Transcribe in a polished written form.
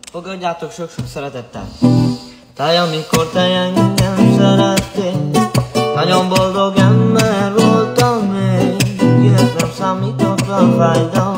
Fogadjátok sok-sok szeretettel. Te, amikor te engem szerettél, nagyon boldog ember voltam még, kinek nem számított a fájdalom.